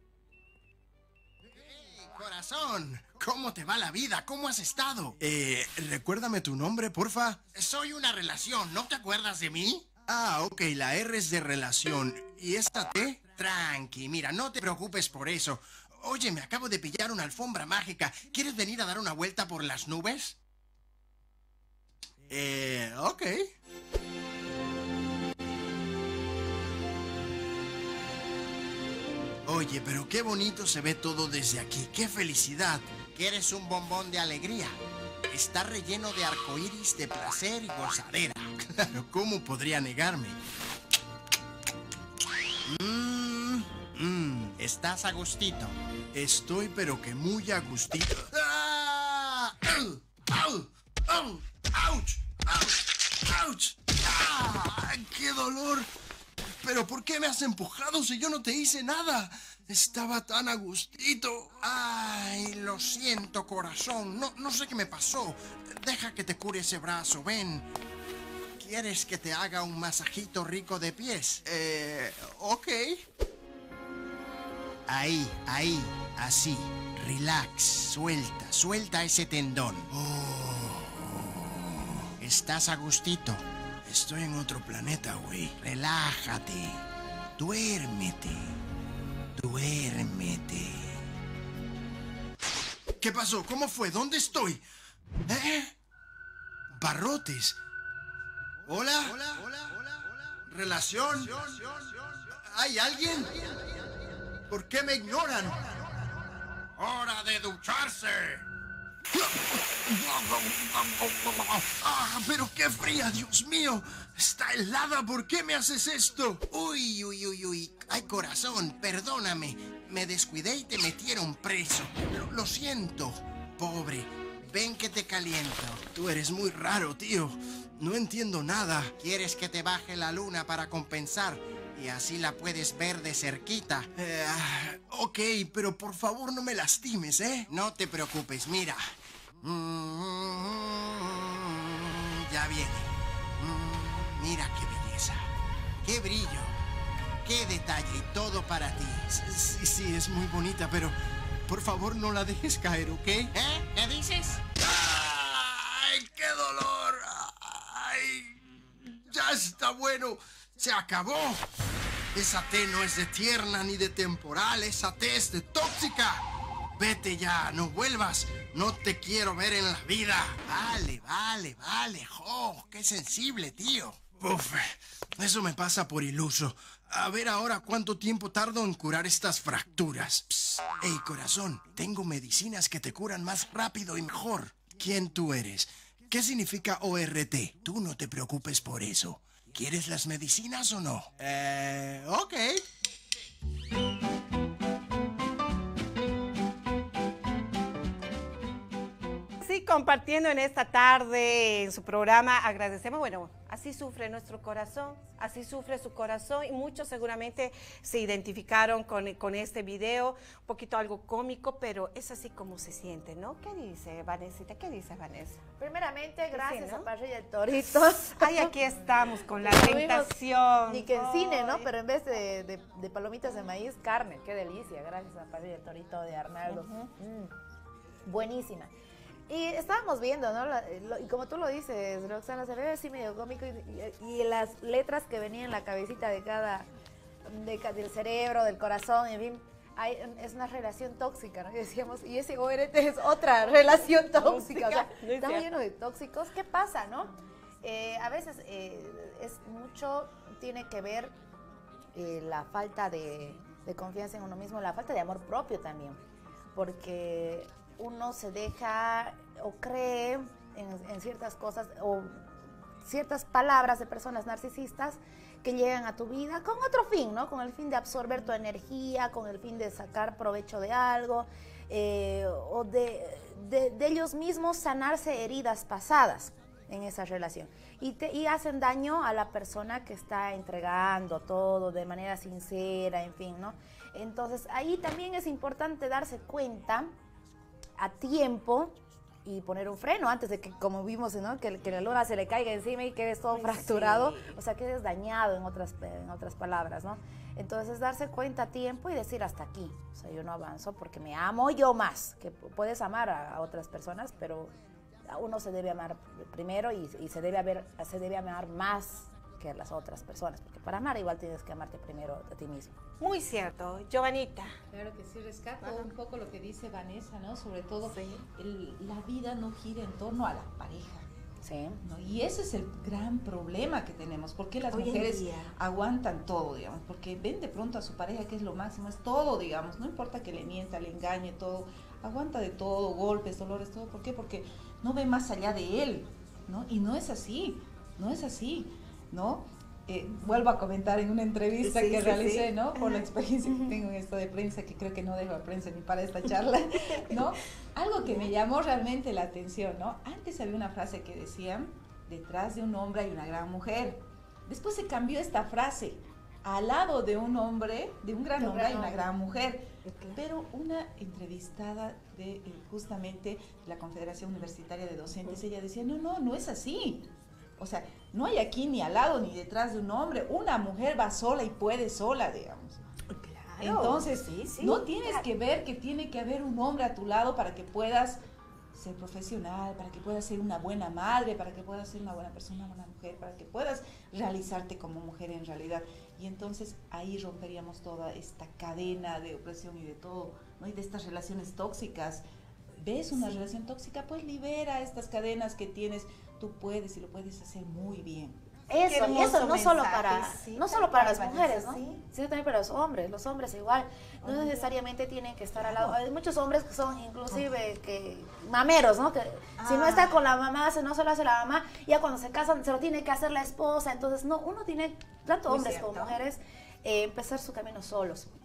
Corazón, ¿cómo te va la vida? ¿Cómo has estado? Eh, recuérdame tu nombre, porfa. Soy una relación, ¿no te acuerdas de mí? Ah, ok, la R es de relación. ¿Y esta T? Tranqui, mira, no te preocupes por eso. Oye, me acabo de pillar una alfombra mágica. ¿Quieres venir a dar una vuelta por las nubes? Eh, ok. Oye, pero qué bonito se ve todo desde aquí. ¡Qué felicidad! ¿Quieres un bombón de alegría? Está relleno de arcoíris, de placer y gozadera. Claro, ¿cómo podría negarme? Mmm, mmm, ¿estás a gustito? Estoy, pero que muy a gustito. ¡Ah! ¡Au! ¡Au! ¡Au! ¡Auch! ¡Auch! ¡Auch! ¡Ah! ¡Qué dolor! ¿Pero por qué me has empujado si yo no te hice nada? Estaba tan a gustito. Ay, lo siento, corazón. No, no sé qué me pasó. Deja que te cure ese brazo, ven. ¿Quieres que te haga un masajito rico de pies? Eh, ok. Ahí, ahí, así. Relax, suelta, suelta ese tendón. Oh, estás a gustito. Estoy en otro planeta, güey. Relájate. Duérmete. Duérmete. ¿Qué pasó? ¿Cómo fue? ¿Dónde estoy? ¿Eh? Barrotes. ¿Hola? ¿Hola? ¿Hola? ¿Relación? ¿Hay alguien? ¿Por qué me ignoran? ¡Hora de ducharse! ¡Ah, pero qué fría, Dios mío! ¡Está helada! ¿Por qué me haces esto? Uy, uy, uy, uy. Ay, corazón, perdóname. me descuidé y te metieron preso. Lo, lo siento, pobre. Ven que te caliento. Tú eres muy raro, tío. No entiendo nada. ¿Quieres que te baje la luna para compensar? Y así la puedes ver de cerquita. Eh, ok, pero por favor no me lastimes, ¿eh? No te preocupes, mira. Mm, ya viene. Mm, mira qué belleza. Qué brillo. Qué detalle y todo para ti. Sí, sí, es muy bonita, pero por favor no la dejes caer, ¿ok? ¿Eh? ¿Qué dices? ¡Ay, qué dolor! ¡Ay! Ya está bueno. Se acabó. Esa té no es de tierna ni de temporal. Esa té es de tóxica. Vete ya, no vuelvas. No te quiero ver en la vida. Vale, vale, vale. ¡Jo! ¡Qué sensible, tío! Uf, eso me pasa por iluso. A ver ahora cuánto tiempo tardo en curar estas fracturas. Psst. Ey, corazón, tengo medicinas que te curan más rápido y mejor. ¿Quién tú eres? ¿Qué significa O R T? Tú no te preocupes por eso. ¿Quieres las medicinas o no? Eh, ok. Sí, compartiendo en esta tarde en su programa, agradecemos, bueno, así sufre nuestro corazón, así sufre su corazón y muchos seguramente se identificaron con, con este video, un poquito algo cómico, pero es así como se siente, ¿no? ¿Qué dice Vanesita? ¿Qué dice Vanessa? Primeramente, gracias sí, ¿no? a Parrilla del Torito. Ay, aquí estamos con la No vimos tentación. Ni que en cine, ¿no? Ay. Pero en vez de, de, de palomitas de maíz, carne. Qué delicia, gracias a Parrilla del Torito de Arnaldo. Mm, buenísima. Y estábamos viendo, ¿no? La- lo- y como tú lo dices, Roxana, se ve así medio cómico y, y- y las letras que venían en la cabecita de cada, de ca- del cerebro, del corazón, en fin, hay, es una relación tóxica, ¿no? Y decíamos, y ese O R T es otra relación tóxica, o sea, Tóxica, no es estamos cierto. llenos de tóxicos. ¿Qué pasa, no? Eh, a veces eh, es mucho, tiene que ver eh, la falta de, de confianza en uno mismo, la falta de amor propio también, porque uno se deja o cree en, en ciertas cosas o ciertas palabras de personas narcisistas que llegan a tu vida con otro fin, ¿no? Con el fin de absorber tu energía, con el fin de sacar provecho de algo, eh, o de, de, de ellos mismos sanarse heridas pasadas en esa relación. Y, te, y hacen daño a la persona que está entregando todo de manera sincera, en fin, ¿no? Entonces, ahí también es importante darse cuenta a tiempo y poner un freno antes de que, como vimos, ¿no? que, que la luna se le caiga encima y quedes todo Ay, fracturado, sí. o sea, quedes dañado en otras, en otras palabras, ¿no? Entonces, darse cuenta a tiempo y decir hasta aquí, o sea, yo no avanzo porque me amo yo más, que p- puedes amar a, a otras personas, pero a uno se debe amar primero y, y se, debe haber, se debe amar más que a las otras personas, porque para amar igual tienes que amarte primero a ti mismo. Muy cierto, Giovanita. Claro que sí, rescato un poco lo que dice Vanessa, ¿no? Sobre todo, Sí. el- la vida no gira en torno a la pareja, Sí. ¿no? Y ese es el gran problema que tenemos, porque las Hoy en mujeres día. aguantan todo, digamos, porque ven de pronto a su pareja que es lo máximo, es todo, digamos, no importa que le mienta, le engañe, todo, aguanta de todo, golpes, dolores, todo, ¿por qué? Porque no ve más allá de él, ¿no? Y no es así, no es así, ¿no? Eh, vuelvo a comentar en una entrevista Sí, que sí, realicé, sí. ¿no? Por la experiencia que tengo en esto de prensa, que creo que no dejo a prensa ni para esta charla, ¿no? Algo que me llamó realmente la atención, ¿no? Antes había una frase que decía, detrás de un hombre hay una gran mujer. Después se cambió esta frase, al lado de un hombre, de un gran De un hombre gran hay una hombre. gran mujer. Claro. Pero una entrevistada de eh, justamente la Confederación Universitaria de Docentes, ella decía, no, no, no es así. O sea, no hay aquí ni al lado ni detrás de un hombre. Una mujer va sola y puede sola, digamos. Claro. Entonces, sí, sí. no tienes que ver que tiene que haber un hombre a tu lado para que puedas ser profesional, para que puedas ser una buena madre, para que puedas ser una buena persona, una buena mujer, para que puedas realizarte como mujer en realidad. Y entonces ahí romperíamos toda esta cadena de opresión y de todo, ¿no? Y de estas relaciones tóxicas. ¿Ves una relación tóxica? Pues libera estas cadenas que tienes. Tú puedes y lo puedes hacer muy bien. Eso, y hermoso eso no solo mensaje, para, sí, no tal solo para cual, las mujeres, ¿no? Vanessa, sí. Sino también para los hombres. Los hombres igual, no necesariamente tienen que estar al lado. Hay muchos hombres que son inclusive que mameros, ¿no? Que si no Ah. está con la mamá, si no se lo hace la mamá, ya cuando se casan se lo tiene que hacer la esposa. Entonces, no, uno tiene, tanto Muy hombres cierto. como mujeres, eh, empezar su camino solos.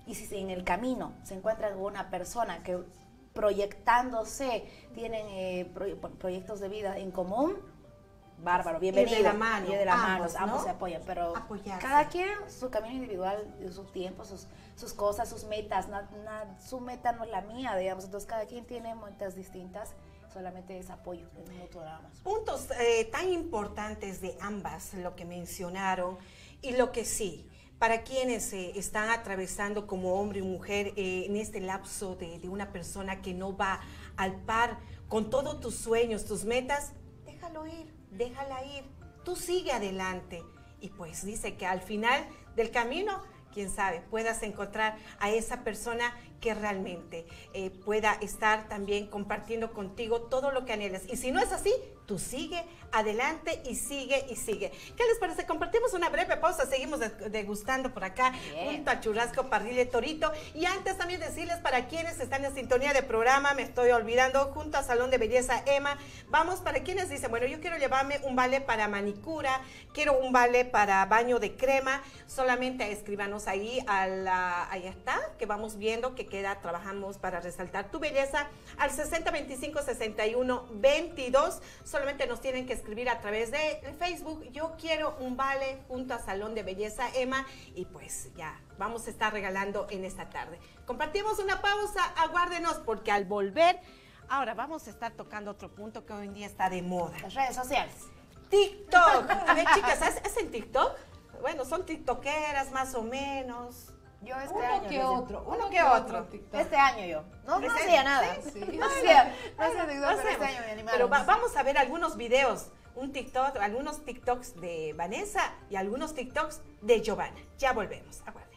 y si en el camino se encuentran con una persona que proyectándose tienen eh, pro, proyectos de vida en común, bárbaro, bienvenido. Y de la mano, y de la ambos, mano, ambos ¿no? se apoyan, pero Apoyarse. cada quien su camino individual, su tiempo, sus, sus cosas, sus metas, na, na, su meta no es la mía, digamos, entonces cada quien tiene metas distintas, solamente es apoyo, es mutuo nada más. Puntos eh, tan importantes de ambas, lo que mencionaron, y lo que sí, para quienes eh, están atravesando como hombre y mujer eh, en este lapso de, de una persona que no va al par con todos tus sueños, tus metas, déjalo ir, déjala ir, tú sigue adelante. Y pues dice que al final del camino, quién sabe, puedas encontrar a esa persona que realmente eh, pueda estar también compartiendo contigo todo lo que anhelas. Y si no es así, tú sigue adelante y sigue y sigue. ¿Qué les parece? Compartimos una breve pausa, seguimos degustando por acá Bien. junto a Churrasco Parrilla Torito. Y antes también decirles para quienes están en sintonía de programa, me estoy olvidando, junto a Salón de Belleza Emma, vamos para quienes dicen, bueno, yo quiero llevarme un vale para manicura, quiero un vale para baño de crema, solamente escríbanos ahí, a la, ahí está, que vamos viendo que queda, trabajamos para resaltar tu belleza, al sesenta veinticinco sesenta y uno veintidós, solamente nos tienen que escribir a través de Facebook, yo quiero un vale junto a Salón de Belleza Emma, y pues ya vamos a estar regalando en esta tarde. Compartimos una pausa, aguárdenos, porque al volver, ahora vamos a estar tocando otro punto que hoy en día está de moda. Las redes sociales. TikTok. A ver, chicas, ¿hacen TikTok? Bueno, son tiktokeras más o menos. Yo este Uno año. que recién- otro, uno uno que que otro. otro. TikTok. Este año yo. No, no Este- hacía nada. sí, sí. No hacía, no hacía TikTok, pero Hacemos. este año me animaron. Pero va- vamos a ver algunos videos, un TikTok, algunos TikToks de Vanessa y algunos TikToks de Giovanna. Ya volvemos, aguárdenos.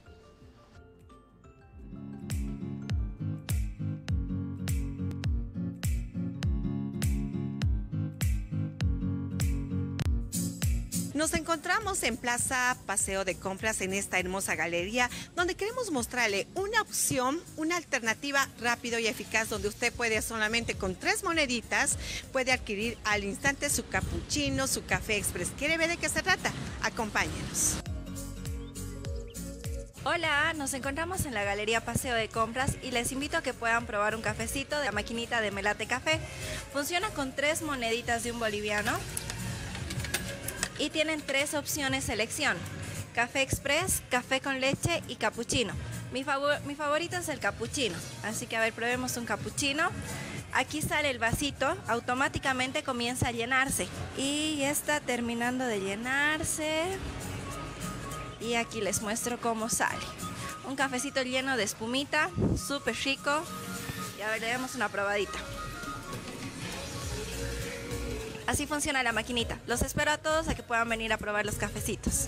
Nos encontramos en Plaza Paseo de Compras en esta hermosa galería donde queremos mostrarle una opción, una alternativa rápido y eficaz donde usted puede solamente con tres moneditas puede adquirir al instante su capuchino, su café express. ¿Quiere ver de qué se trata? Acompáñenos. Hola, nos encontramos en la Galería Paseo de Compras y les invito a que puedan probar un cafecito de la maquinita de Melate Café. Funciona con tres moneditas de un boliviano y tienen tres opciones de elección: café express, café con leche y capuchino. Mi, favor, mi favorito es el capuchino, así que a ver, probemos un capuchino. Aquí sale el vasito, automáticamente comienza a llenarse y ya está terminando de llenarse. Y aquí les muestro cómo sale. Un cafecito lleno de espumita, súper rico. Y a ver, le damos una probadita. Así funciona la maquinita. Los espero a todos a que puedan venir a probar los cafecitos.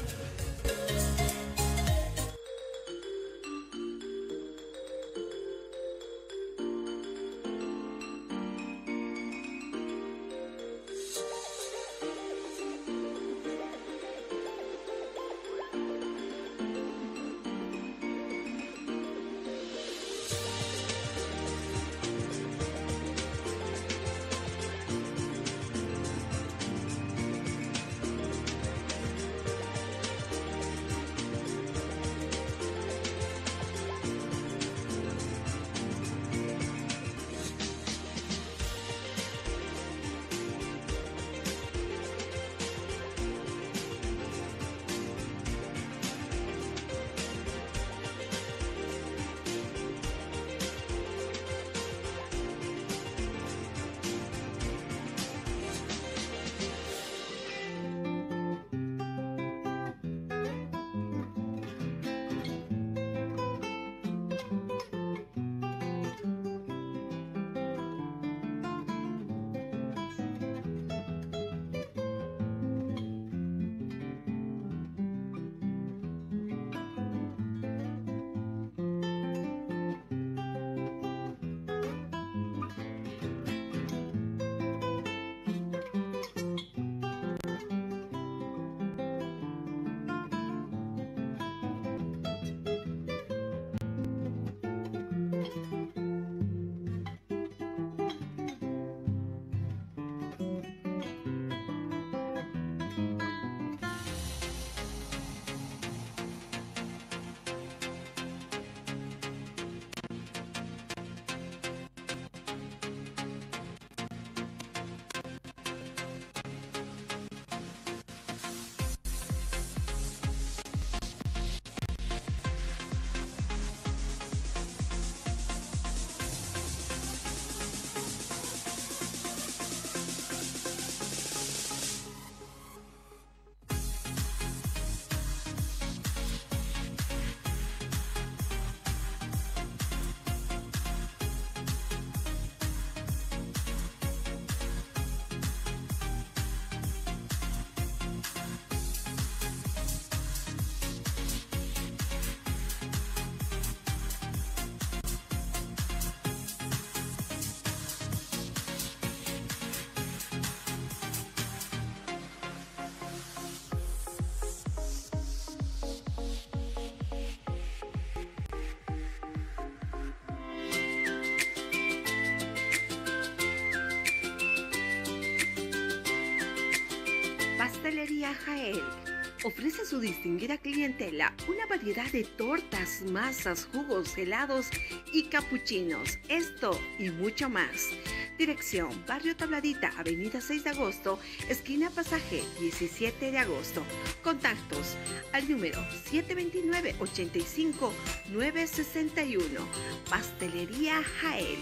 Pastelería Jael ofrece a su distinguida clientela una variedad de tortas, masas, jugos, helados y capuchinos. Esto y mucho más. Dirección: Barrio Tabladita, Avenida seis de agosto, esquina Pasaje, diecisiete de agosto. Contactos al número siete dos nueve, ocho cinco, nueve seis uno. Pastelería Jael.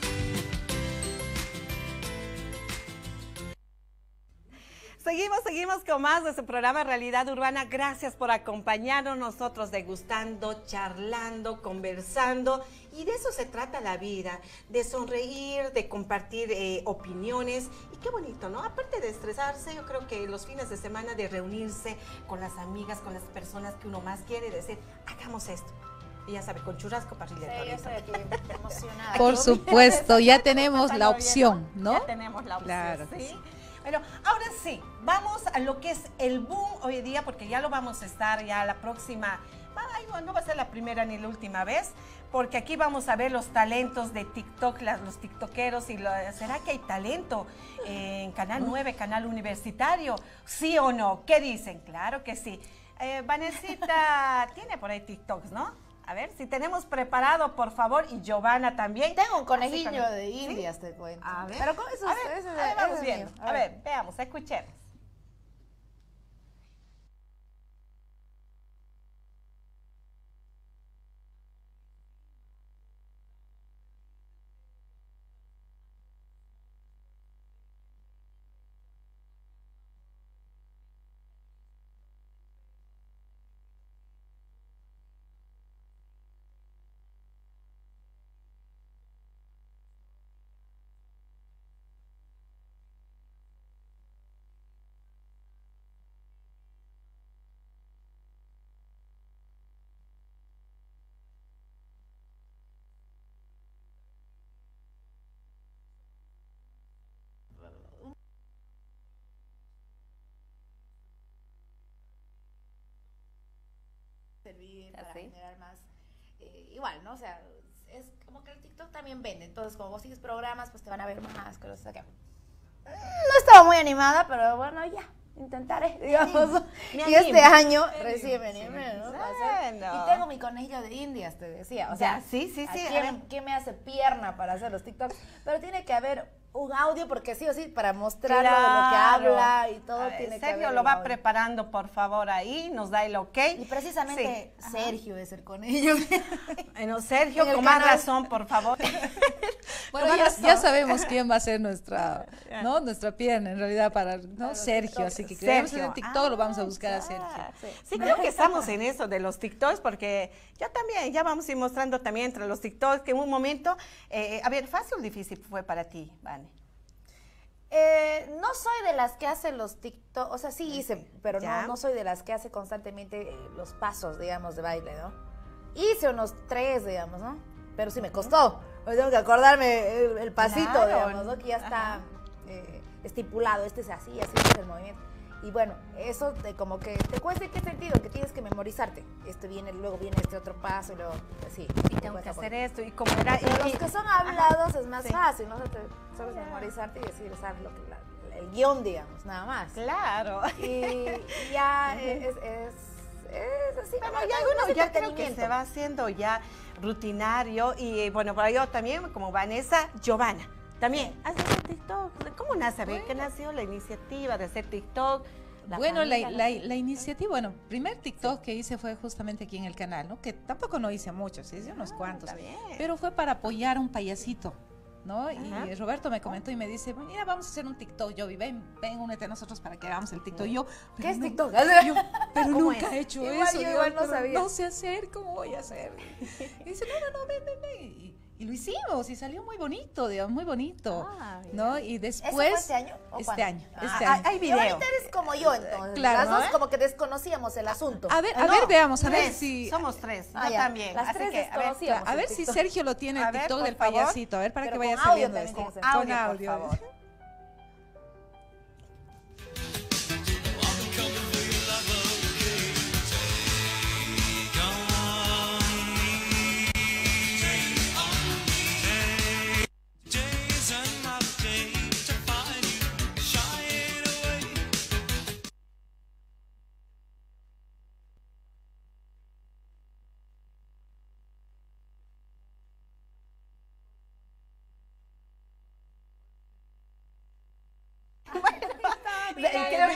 Seguimos, seguimos con más de su programa Realidad Urbana. Gracias por acompañarnos, nosotros degustando, charlando, conversando. Y de eso se trata la vida, de sonreír, de compartir eh, opiniones. Y qué bonito, ¿no? Aparte de estresarse, yo creo que los fines de semana de reunirse con las amigas, con las personas que uno más quiere, decir, hagamos esto. Y ya sabe, con churrasco, parrilla de Sí, yo torito. estoy aquí emocionada. Por supuesto, ya tenemos la opción, ¿no? Ya tenemos la opción, Claro que ¿sí? sí. Bueno, ahora sí, vamos a lo que es el boom hoy en día, porque ya lo vamos a estar ya la próxima, ay, no, no va a ser la primera ni la última vez, porque aquí vamos a ver los talentos de TikTok, las, los tiktokeros, y lo, ¿será que hay talento en Canal nueve, Canal Universitario? ¿Sí o no? ¿Qué dicen? Claro que sí. Eh, Vanesita tiene por ahí TikToks, ¿no? A ver, si tenemos preparado, por favor, y Giovanna también. Tengo un conejillo Así, de ¿sí? Indias, te cuento. A ver. Pero ¿cómo eso A es? ver, Ese- a ver, ese vamos es viendo. mío. A ver, veamos, escuchemos. Servir para ¿Así? generar más, eh, igual, ¿no? O sea, es como que el TikTok también vende, entonces como vos sigues programas, pues te van a ver más cosas acá. No estaba muy animada, pero bueno, ya, intentaré, digamos. Me Y animo. este año recién me animé, ¿no? A hacer- Bueno. Y tengo mi conejillo de Indias, te decía. O sea, Ya, sí, sí, sí, ¿a a ¿quién, ver. quién me hace pierna para hacer los TikToks? Pero tiene que haber un audio, porque sí o sí, para mostrarlo de lo que Claro. habla y todo, A ver, tiene que Sergio haber lo un va audio. preparando, por favor, ahí, nos da el ok. Y precisamente Sí. Sergio es el conejillo. Bueno, Sergio, En el con más canal. razón, por favor. Bueno, Con ya, más ya razón. sabemos quién va a ser nuestra, ¿no? Nuestra pierna, en realidad, para, ¿no? Sergio, así que queremos Sergio. en TikTok, lo vamos a Ah, buscar a ya. Sergio. Sí, creo que estamos en eso de los TikToks, porque ya también, ya vamos a ir mostrando también entre los TikToks que en un momento, eh, a ver, ¿fácil o difícil fue para ti, Vane? Eh, no soy de las que hace los TikTok, o sea, sí hice, pero Ya. no, no soy de las que hace constantemente eh, los pasos, digamos, de baile, ¿no? Hice unos tres, digamos, ¿no? Pero sí me costó. Hoy tengo que acordarme el, el pasito, Claro. digamos, ¿no? Que ya está eh, estipulado, este es así, así es el movimiento. Y bueno, eso te, como que te cuesta, ¿en qué sentido? Que tienes que memorizarte. Este viene, luego viene este otro paso, y luego así. Y tengo que hacer esto, y como era... Pero y- los que son hablados es más Sí. fácil, ¿no? O sea, te sabes memorizarte y decir, sabes lo que la- el guión, digamos, nada más. Claro. Y, y ya es, es, es, es así. Bueno, como ya más uno ya creo que entretenimiento. se va haciendo ya rutinario, y bueno, para yo también, como Vanessa, Giovanna, también, haces TikTok. ¿Cómo nace? A ver, ¿qué nació la iniciativa de hacer TikTok? La Bueno, la, familia, la, ¿no? la iniciativa, bueno, primer TikTok que hice fue justamente aquí en el canal, ¿no? Que tampoco no hice muchos, hice unos Ah, cuantos, está bien. pero fue para apoyar a un payasito, ¿no? Ajá. Y Roberto me comentó y me dice, mira, vamos a hacer un TikTok, yo, ven, ven, únete a nosotros para que hagamos el TikTok. Y yo, ¿Qué pero es no- TikTok? yo, pero ¿Cómo nunca es? he hecho Igual eso. yo digo, igual no pero sabía. no sé hacer, ¿cómo voy a hacer? Y dice, no, no, no, ven, ven, ven. Y, y lo hicimos y salió muy bonito, digamos, muy bonito, Ah, mira. ¿no? Y ¿Eso después... fue este año? ¿O Este cuándo? año, Ah, este Ah, año. hay Y video. ahorita eres como yo, entonces. Claro, Las dos ¿no? como que desconocíamos el asunto. A ver, a No, ver, veamos, a ver tres, si... Somos tres, Ah, yo ya. también. Las Así tres que, a ver, desconocíamos. A el ver si TikTok. Sergio lo tiene A el ver, TikTok por del favor. payasito, a ver para Pero que vaya con audio saliendo también esto. tiene que ser. Con Audio, por audio. favor.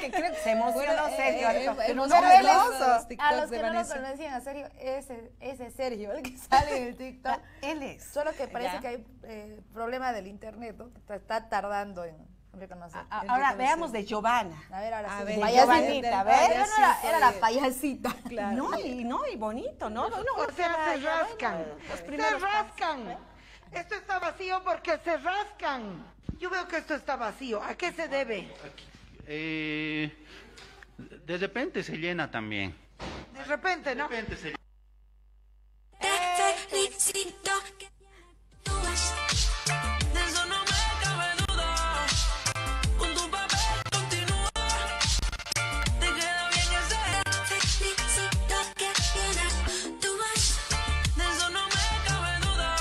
que creo que se emocionó Bueno, Sergio. eh, dijo, eh, hemos "No, visto hermoso". los TikToks A los de que no lo Vanessa. conocían, a serio, ese, ese Sergio, el que sale en el TikTok. Él es. Solo que parece Ya. que hay eh, problema del internet, ¿no? Está, está tardando en reconocer. A- El Ahora reconocer. veamos de Giovanna. A ver, ahora A sí. ver, payasinita, Giovanna, a ver. del Yo no era, era la payasito payasita. Claro. No, y no, y bonito, ¿no? No, O sea, se rascan. los Se primeros rascan. Esto está vacío porque se rascan. Yo veo que esto está vacío. ¿A qué se debe? Eh, de repente se llena también. De repente, ¿no? De repente se Te felicito que tú vas. De eso no me cabe duda. Con tu papel continúa. Te queda bien ese. Te felicito que vienes. Tú vas. De eso no me cabe duda.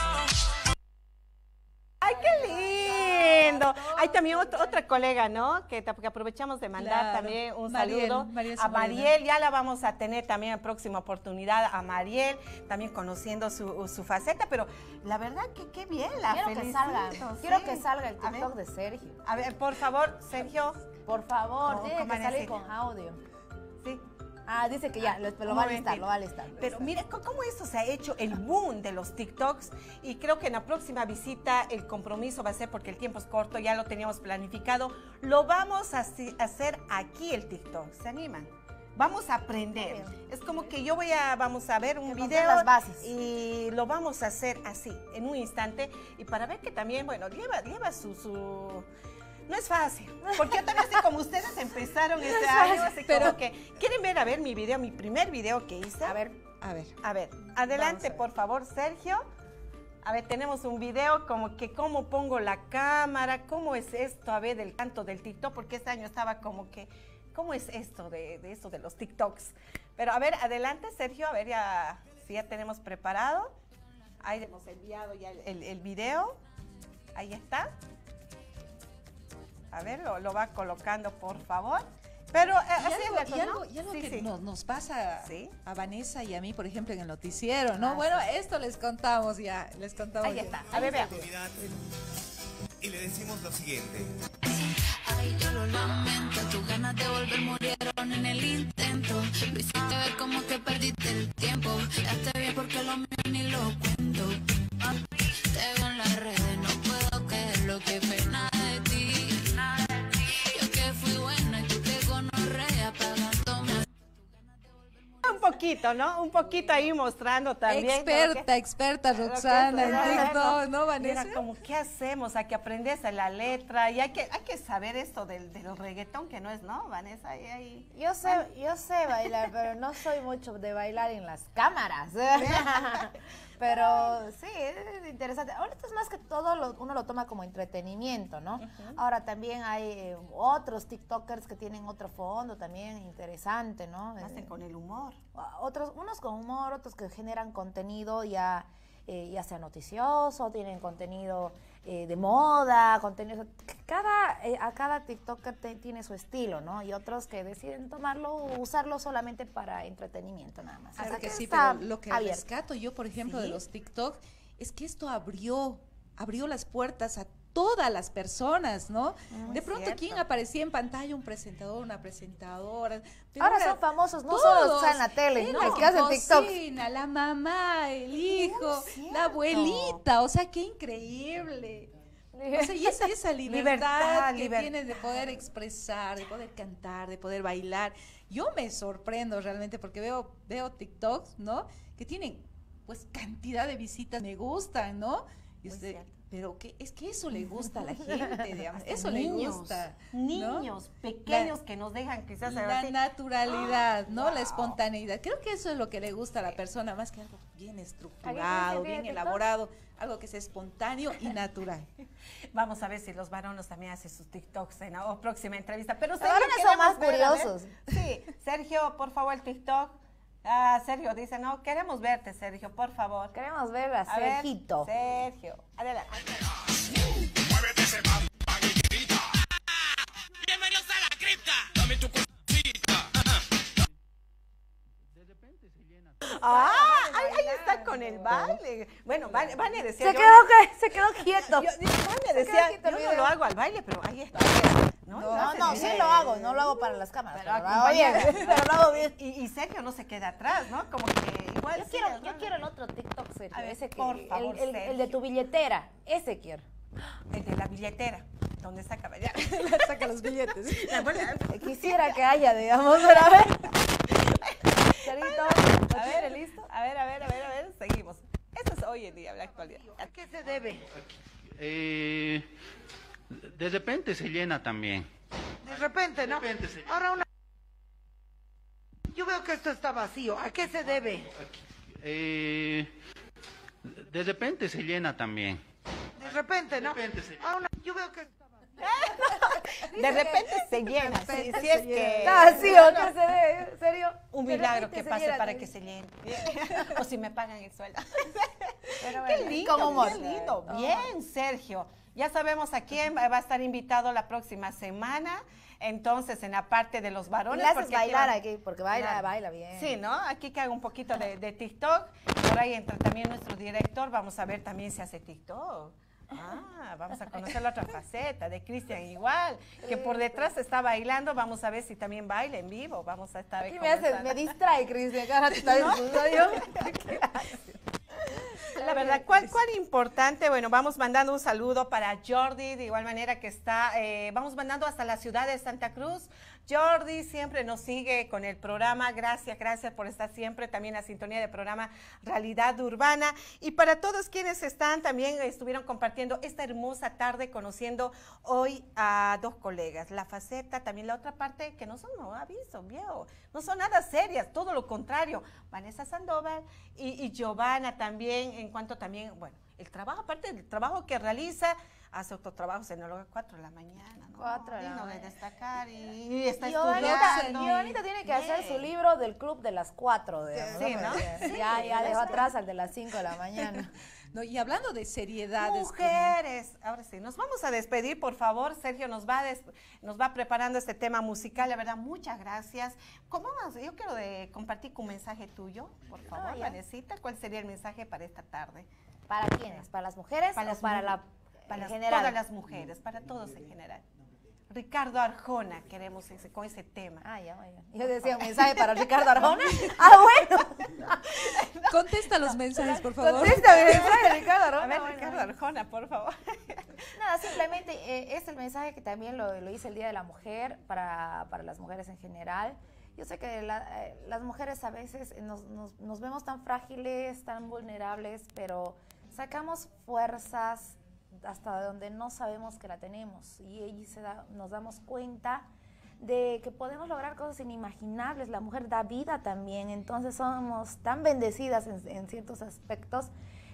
¡Ay, qué lindo! Hay también otro- otra colega, ¿no? Que, ta- que aprovechamos de mandar Claro. también un Mariel, saludo Mariel a Zamorano. Mariel. Ya la vamos a tener también en próxima oportunidad a Mariel, también conociendo su, su faceta, pero la verdad que qué bien, la Quiero que felicito, salga, sí. quiero que salga el A ver. TikTok de Sergio. A ver, por favor, Sergio. Por favor, No, tiene ¿cómo que van a salir decir? con audio. Sí. Ah, dice que ya, lo, lo Un va a listar, momentito. lo va a listar. Pero mira co- cómo esto se ha hecho el boom de los TikToks y creo que en la próxima visita el compromiso va a ser, porque el tiempo es corto, ya lo teníamos planificado, lo vamos a haci- hacer aquí el TikTok. ¿Se animan? Vamos a aprender. Es como que yo voy a, vamos a ver un Que nos video den las bases. y lo vamos a hacer así, en un instante, y para ver que también, bueno, lleva, lleva su... su no es fácil, porque yo también así como ustedes empezaron este año, así pero- como que quieren ver a ver mi video, mi primer video que hice. A ver, A ver. A ver, adelante, Vamos a ver. por favor, Sergio. A ver, tenemos un video como que cómo pongo la cámara, cómo es esto, a ver, del canto del TikTok, porque este año estaba como que, ¿cómo es esto de, de esto de los TikToks? Pero a ver, adelante, Sergio, a ver, ya, si ya tenemos preparado. Ahí hemos enviado ya el, el- el video. Ahí está. A ver, lo, lo va colocando, por favor. Pero eh, Y así algo, es la y cosa, algo- ¿no? y algo Sí, que sí. Nos, nos pasa Sí. a Vanessa y a mí, por ejemplo, en el noticiero, ¿no? Ah, bueno, esto les contamos ya, les contamos. Ahí ya. está. A ver, vean. Y le decimos lo siguiente. Ay, yo lo lamento. Tus ganas de volver murieron en el intento. Lo hiciste ver como que perdiste el tiempo. Quedaste bien porque lo mío ni lo cuento. Ah, te veo en las redes, no puedo creerlo. Que pena de ti. Yo que fui buena y tú te gonorrea pagándome. Un poquito, ¿no? Un poquito ahí mostrando también. ¿no? Experta, Que- experta, lo que Roxana, es, en TikTok, ¿no, Mira, Vanessa? como, ¿qué hacemos? Hay que aprenderse la letra y hay que, hay que saber esto del, del reggaetón, que no es, ¿no, Vanessa? Ahí, ahí. yo sé, yo sé bailar, pero no soy mucho de bailar en las cámaras. Pero sí, es interesante. Ahorita es más que todo, lo- uno lo toma como entretenimiento, ¿no? Ahora también hay eh, otros TikTokers que tienen otro fondo también interesante, ¿no? Hacen Eh, con el humor. otros, unos con humor, otros que generan contenido ya, eh, ya sea noticioso, tienen contenido eh, de moda, contenido... Cada, eh, a cada TikToker te- tiene su estilo, ¿no? Y otros que deciden tomarlo, usarlo solamente para entretenimiento nada más. Claro Así que sí, está pero lo que abierto. rescato yo, por ejemplo, de Sí. los TikTok, es que esto abrió, abrió las puertas a todas las personas, ¿no? Muy de pronto, cierto. ¿quién aparecía en pantalla? Un presentador, una presentadora. Pero Ahora son famosos, no solo los que están en la tele, en ¿no? la El que hacen TikTok. cocina, la mamá, el hijo, cierto. la abuelita, o sea, qué increíble. O sea, y esa, esa libertad, Libertad, que liber- tiene de poder expresar, de poder cantar, de poder bailar. Yo me sorprendo realmente porque veo, veo TikToks, ¿no? Que tienen, pues, cantidad de visitas, me gustan, ¿no? Y Muy usted- cierto. pero que es que eso le gusta a la gente, digamos, Hasta eso niños, le gusta. ¿no? Niños pequeños que nos dejan quizás La así. naturalidad, ¿no? La wow. espontaneidad. Creo que eso es lo que le gusta a la persona, más que algo bien estructurado, tiene bien TikTok? elaborado, algo que sea espontáneo y natural. Vamos a ver si los varones también hacen sus TikToks en la o próxima entrevista. Pero Los Sergio, varones son queremos más ver, a ver. curiosos. Sí, Sergio, por favor, el TikTok. Ah, Sergio dice, no, queremos verte, Sergio, por favor. Queremos ver a, A ver, Sergito. Sergio, adelante. Bienvenidos a la cripta. Dame tu cosita. Ah, ahí, ahí está con el baile. Bueno, Vane, Vane decía... Se yo- quedó, que- se quedó quieto. Yo, Vane Se decía, quedó quieto el yo no video. lo hago al baile, pero ahí está. No, No, lo haces no, sí bien. lo hago, no lo hago para las cámaras, Pero pero lo hago bien, acompañada. pero lo hago bien. Y, y Sergio no se queda atrás, ¿no? Como que igual. Yo sí, quiero, ¿no? yo quiero el otro TikTok, Sergio, A ver, ese que, por favor, el, el- el de Sergio. tu billetera, ese quiero. El de la billetera, donde saca ya. Saca los billetes. Quisiera que haya, digamos, pero a ver. Sergito, A ver, ¿listo? A ver, a ver, a ver, a ver, seguimos. Esto es hoy en día, la actualidad. ¿A qué se debe? Eh, de repente se llena también. De repente, ¿no? De repente se- Ahora una... Yo veo que esto está vacío. ¿A qué se debe? Eh, de repente se llena también. De repente, ¿no? De repente se- Ahora una... Yo veo que está vacío. De repente se llena, si, si es que... ¿está así o qué se debe? ¿En serio? Un De milagro repente que se pase llena, para ¿no? que se llene. O si me pagan el sueldo. Pero Qué bueno, lindo, como humor. qué lindo. Como Bien, Sergio. Ya sabemos a quién va a estar invitado la próxima semana. Entonces, en la parte de los Y varones. le haces porque aquí bailar va- aquí, porque baila, Claro. baila bien. Sí, ¿no? Aquí que haga un poquito de, de TikTok. Por ahí entra también nuestro director. Vamos a ver también si hace TikTok. Ah, vamos a conocer la otra faceta de Cristian igual, que por detrás está bailando. Vamos a ver si también baila en vivo. Vamos a estar Aquí me, hace, conversando. me distrae, Cristian, cada rato está en ¿No? su rollo. La verdad, ¿cuál, cuál importante? Bueno, vamos mandando un saludo para Jordi, de igual manera que está, eh, vamos mandando hasta la ciudad de Santa Cruz. Jordi siempre nos sigue con el programa, gracias, gracias por estar siempre también en la sintonía del programa Realidad Urbana. Y para todos quienes están, también estuvieron compartiendo esta hermosa tarde, conociendo hoy a dos colegas, la faceta, también la otra parte, que no son, no ha visto, viejo, no son nada serias, todo lo contrario, Vanessa Sandoval y, y Giovanna también, en cuanto también, bueno, el trabajo, aparte del trabajo que realiza, hace otros trabajos en las cuatro de la mañana, ¿no? Cuatro de la Digno de mañana. destacar y, y está Giovanita, estudiando. y- Giovanita tiene que hacer Bien. su libro del club de las cuatro, digamos. Sí, ¿no? Porque Ya, ya dejó atrás al de las cinco de la mañana. No, y hablando de seriedades. Mujeres, ahora sí, nos vamos a despedir, por favor. Sergio nos va, des- nos va preparando este tema musical, la verdad, muchas gracias. ¿Cómo vas? Yo quiero de compartir un mensaje tuyo, por favor, Ah, ya. Vanesita. ¿Cuál sería el mensaje para esta tarde? ¿Para quiénes? ¿Para las mujeres Para o las para mu- la Para en las- general? todas las mujeres, para todos en general. Ricardo Arjona, queremos ese, con ese tema. Ah, ya, ya. Yo decía un mensaje para Ricardo Arjona. Ah, bueno. Contesta los mensajes, por favor. Contesta el mensaje de Ricardo Arjona. A ver, Bueno, Ricardo bueno. Arjona, por favor. Nada, simplemente eh, es el mensaje que también lo, lo hice el Día de la Mujer para, para las mujeres en general. Yo sé que la- eh, las mujeres a veces nos, nos- nos vemos tan frágiles, tan vulnerables, pero sacamos fuerzas hasta donde no sabemos que la tenemos y ahí se da- nos damos cuenta de que podemos lograr cosas inimaginables. La mujer da vida también, entonces somos tan bendecidas en, en ciertos aspectos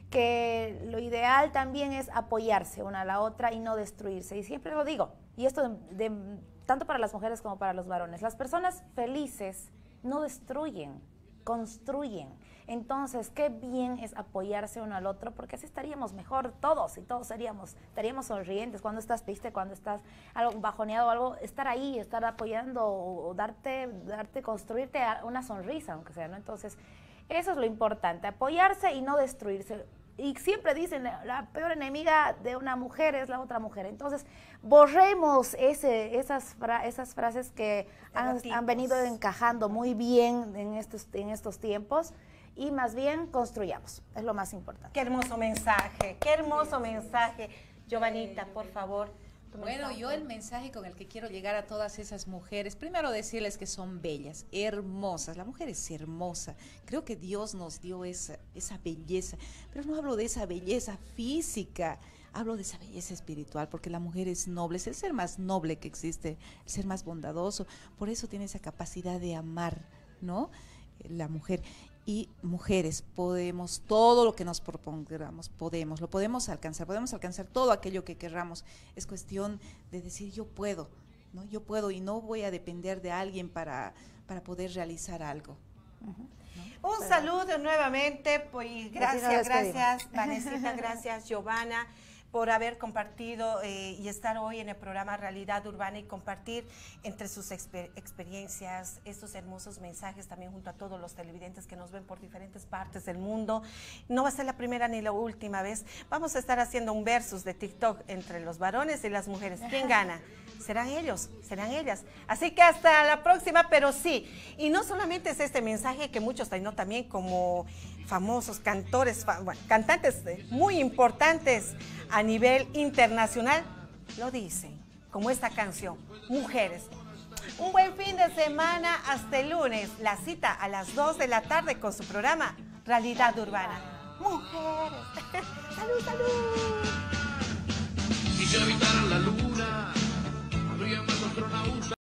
que lo ideal también es apoyarse una a la otra y no destruirse. Y siempre lo digo, y esto de- de- tanto para las mujeres como para los varones, las personas felices no destruyen, construyen. Entonces, qué bien es apoyarse uno al otro, porque así estaríamos mejor todos y todos seríamos, estaríamos sonrientes cuando estás triste, cuando estás algo bajoneado o algo, estar ahí, estar apoyando o, o darte, darte, construirte a- una sonrisa, aunque sea, ¿no? Entonces, eso es lo importante, apoyarse y no destruirse. Y siempre dicen, la, la peor enemiga de una mujer es la otra mujer. Entonces, borremos ese, esas, fra- esas frases que han, Estereotipos. han venido encajando muy bien en estos, en estos tiempos y más bien construyamos, es lo más importante. Qué hermoso mensaje, qué hermoso mensaje. Giovanita, por favor. tu Bueno, mensaje. yo el mensaje con el que quiero llegar a todas esas mujeres, primero decirles que son bellas, hermosas. La mujer es hermosa. Creo que Dios nos dio esa, esa belleza, pero no hablo de esa belleza física, hablo de esa belleza espiritual, porque la mujer es noble, es el ser más noble que existe, el ser más bondadoso. Por eso tiene esa capacidad de amar, ¿no? La mujer. Y mujeres, podemos, todo lo que nos propongamos, podemos, lo podemos alcanzar, podemos alcanzar todo aquello que querramos. Es cuestión de decir yo puedo, ¿no? Yo puedo y no voy a depender de alguien para, para poder realizar algo. Un saludo nuevamente, pues gracias, nos despedimos. gracias, Vanesita, gracias, Giovanna, por haber compartido eh, y estar hoy en el programa Realidad Urbana y compartir entre sus exper- experiencias estos hermosos mensajes también junto a todos los televidentes que nos ven por diferentes partes del mundo. No va a ser la primera ni la última vez. Vamos a estar haciendo un versus de TikTok entre los varones y las mujeres. ¿Quién gana? serán ellos, serán ellas. Así que hasta la próxima, pero sí, y no solamente es este mensaje que muchos, sino también como famosos cantores, fa- bueno, cantantes muy importantes a nivel internacional, lo dicen, como esta canción, Mujeres. Un buen fin de semana, hasta el lunes, la cita a las dos de la tarde con su programa Realidad Urbana. Mujeres. Salud, salud. Y si habitaran la luna, habría más astronautas.